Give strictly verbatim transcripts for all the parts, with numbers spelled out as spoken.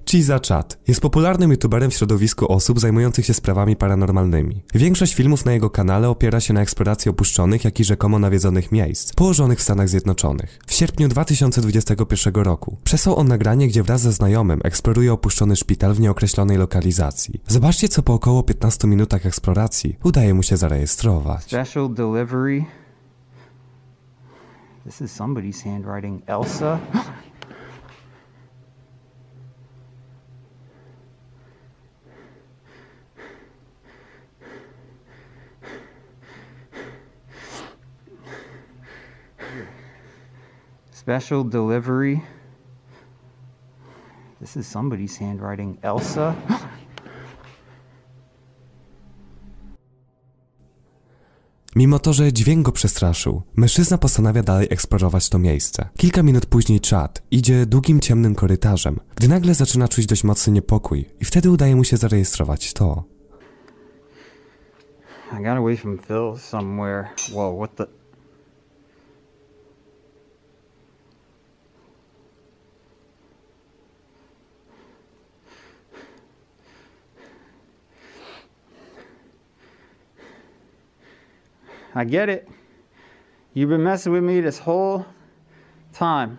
Chiza Chat jest popularnym youtuberem w środowisku osób zajmujących się sprawami paranormalnymi. Większość filmów na jego kanale opiera się na eksploracji opuszczonych, jak i rzekomo nawiedzonych miejsc, położonych w Stanach Zjednoczonych. W sierpniu dwa tysiące dwudziestego pierwszego roku przesłał on nagranie, gdzie wraz ze znajomym eksploruje opuszczony szpital w nieokreślonej lokalizacji. Zobaczcie, co po około piętnastu minutach eksploracji udaje mu się zarejestrować. Special delivery. This is somebody's handwriting. Elsa? Special delivery. This is somebody's handwriting. Elsa? Mimo to, że dźwięk go przestraszył, mężczyzna postanawia dalej eksplorować to miejsce. Kilka minut później Chad idzie długim, ciemnym korytarzem, gdy nagle zaczyna czuć dość mocny niepokój i wtedy udaje mu się zarejestrować to. I got away from Phil somewhere. Whoa, what the... I get it. You've been messing with me this whole time.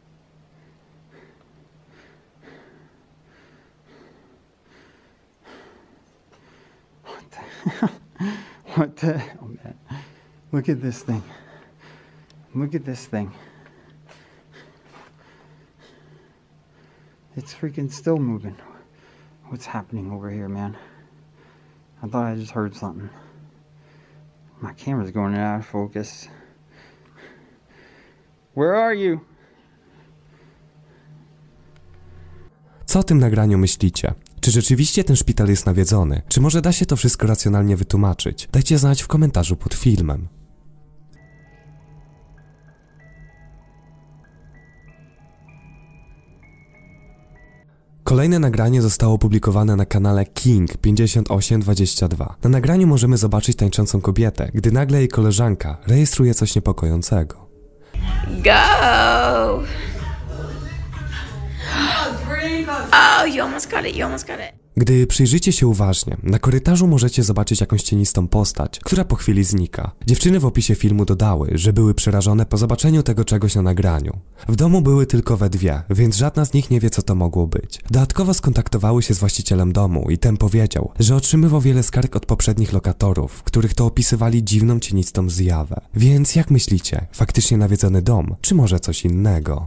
What the hell? What the hell, man? Look at this thing. Look at this thing. It's freaking still moving. What's happening over here, man? I thought I just heard something. My camera's going out of focus. Where are you? Co o tym nagraniu myślicie? Czy rzeczywiście ten szpital jest nawiedzony? Czy może da się to wszystko racjonalnie wytłumaczyć? Dajcie znać w komentarzu pod filmem. Kolejne nagranie zostało opublikowane na kanale King pięćdziesiąt osiem dwadzieścia dwa. Na nagraniu możemy zobaczyć tańczącą kobietę, gdy nagle jej koleżanka rejestruje coś niepokojącego. Go! Oh, you almost got it, you almost got it. Gdy przyjrzycie się uważnie, na korytarzu możecie zobaczyć jakąś cienistą postać, która po chwili znika. Dziewczyny w opisie filmu dodały, że były przerażone po zobaczeniu tego czegoś na nagraniu. W domu były tylko we dwie, więc żadna z nich nie wie, co to mogło być. Dodatkowo skontaktowały się z właścicielem domu i ten powiedział, że otrzymywał wiele skarg od poprzednich lokatorów, w których to opisywali dziwną cienistą zjawę. Więc jak myślicie, faktycznie nawiedzony dom, czy może coś innego?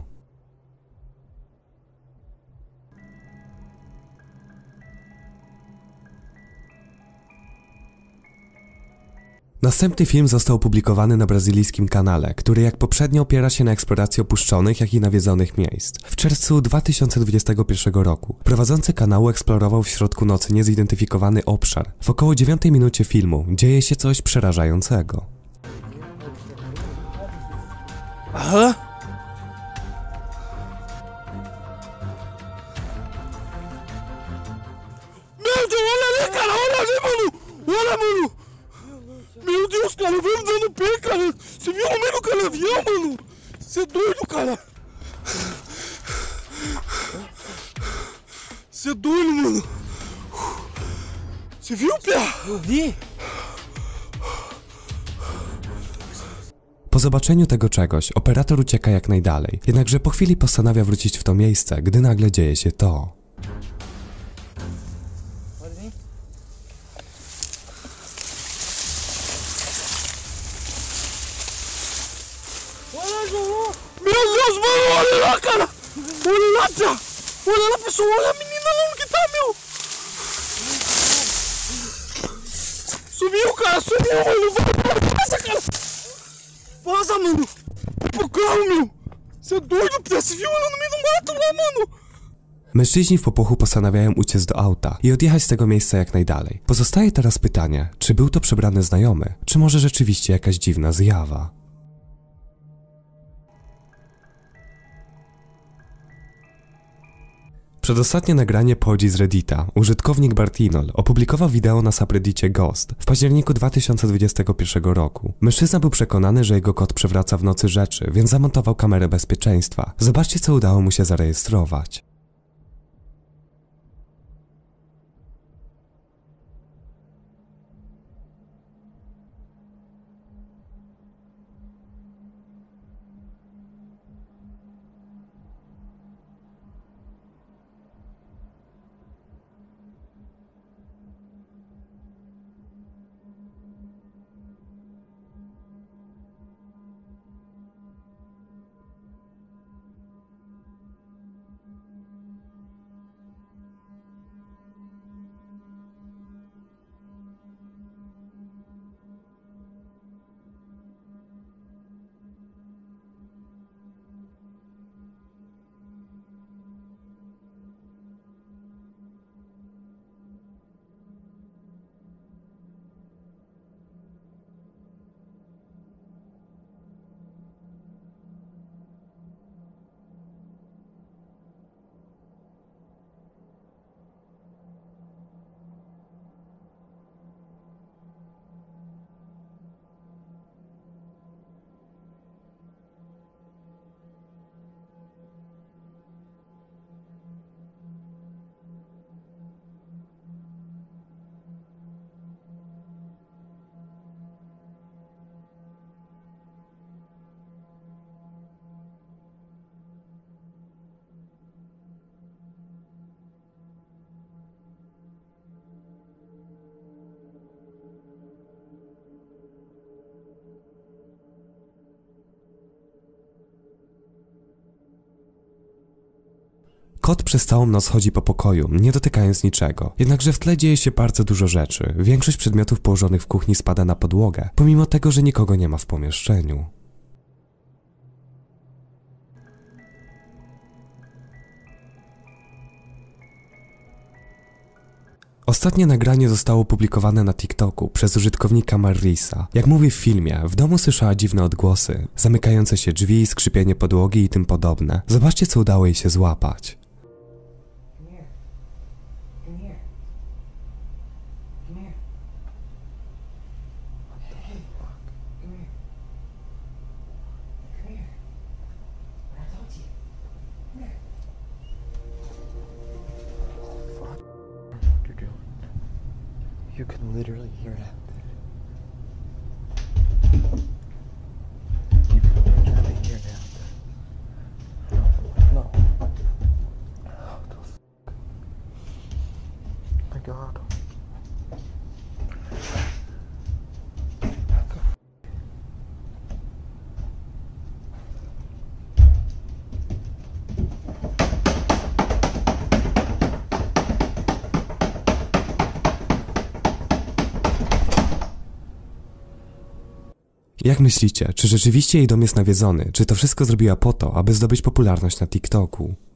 Następny film został opublikowany na brazylijskim kanale, który jak poprzednio opiera się na eksploracji opuszczonych, jak i nawiedzonych miejsc. W czerwcu dwa tysiące dwudziestego pierwszego roku prowadzący kanału eksplorował w środku nocy niezidentyfikowany obszar. W około dziewiątej minucie filmu dzieje się coś przerażającego. Aha! Meu Deus, cara, vamos dando pé, cara. Você viu o homem no canavial, mano? Você é doido, cara. Você é doido, mano. Você viu, pé? Eu vi. Po zobaczeniu tego czegoś, operator ucieka jak najdalej. Jednakże po chwili postanawia wrócić w to miejsce, gdy nagle dzieje się to. Meu Deus, mano, olha lá, cara! Olha lá, pia! Olha lá, pessoal, olha a menina lá onde que tá, meu! Sumiu, cara, sumiu, mano! Vaza, cara! Vaza, mano! Pro carro, meu! Você é doido, pia? Você viu ela no meio do mato lá, mano? Mężczyźni w popłochu postanawiają uciec do auta i odjechać z tego miejsca jak najdalej. Pozostaje teraz pytanie, czy był to przebrany znajomy, czy może rzeczywiście jakaś dziwna zjawa? Przedostatnie nagranie pochodzi z Reddita. Użytkownik Bartinol opublikował wideo na subreddicie Ghost w październiku dwa tysiące dwudziestego pierwszego roku. Mężczyzna był przekonany, że jego kot przewraca w nocy rzeczy, więc zamontował kamerę bezpieczeństwa. Zobaczcie, co udało mu się zarejestrować. Kot przez całą noc chodzi po pokoju, nie dotykając niczego. Jednakże w tle dzieje się bardzo dużo rzeczy. Większość przedmiotów położonych w kuchni spada na podłogę, pomimo tego, że nikogo nie ma w pomieszczeniu. Ostatnie nagranie zostało opublikowane na TikToku przez użytkownika Marisa. Jak mówi w filmie, w domu słyszała dziwne odgłosy, zamykające się drzwi, skrzypienie podłogi i tym podobne. Zobaczcie, co udało jej się złapać. You can literally hear that. You can literally hear that. No, no. Oh, the f my God. Jak myślicie, czy rzeczywiście jej dom jest nawiedzony? Czy to wszystko zrobiła po to, aby zdobyć popularność na TikToku?